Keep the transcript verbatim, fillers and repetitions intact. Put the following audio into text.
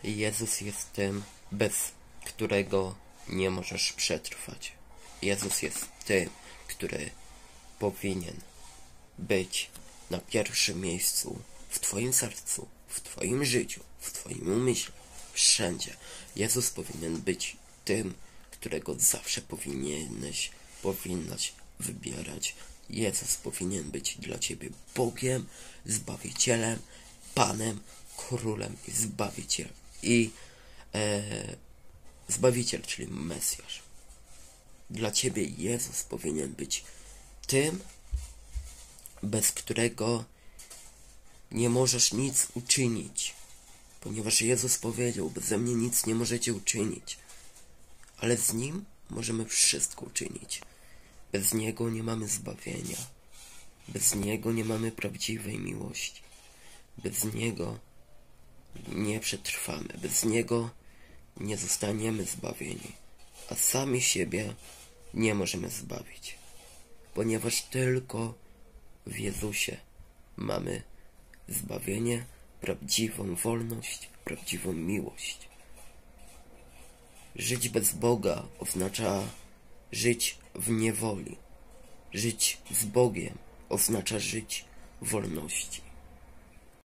Jezus jest tym, bez którego nie możesz przetrwać. Jezus jest tym, który powinien być na pierwszym miejscu w Twoim sercu, w Twoim życiu, w Twoim umyśle, wszędzie. Jezus powinien być tym, którego zawsze powinieneś, powinnaś wybierać. Jezus powinien być dla Ciebie Bogiem, Zbawicielem, Panem, Królem i Zbawicielem. I e, Zbawiciel, czyli Mesjasz. Dla Ciebie Jezus powinien być tym, bez którego nie możesz nic uczynić. Ponieważ Jezus powiedział, beze mnie nic nie możecie uczynić. Ale z Nim możemy wszystko uczynić. Bez Niego nie mamy zbawienia. Bez Niego nie mamy prawdziwej miłości. Bez Niego nie przetrwamy. Bez Niego nie zostaniemy zbawieni. A sami siebie nie możemy zbawić. Ponieważ tylko w Jezusie mamy zbawienie, prawdziwą wolność, prawdziwą miłość. Żyć bez Boga oznacza żyć w niewoli. Żyć z Bogiem oznacza żyć w wolności.